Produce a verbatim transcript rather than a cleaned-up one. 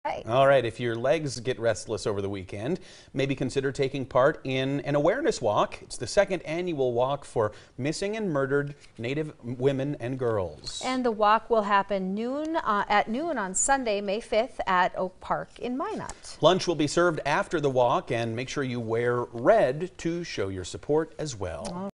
All right, if your legs get restless over the weekend, maybe consider taking part in an awareness walk. It's the second annual walk for missing and murdered Native women and girls. And the walk will happen noon uh, at noon on Sunday, May fifth at Oak Park in Minot. Lunch will be served after the walk, and make sure you wear red to show your support as well.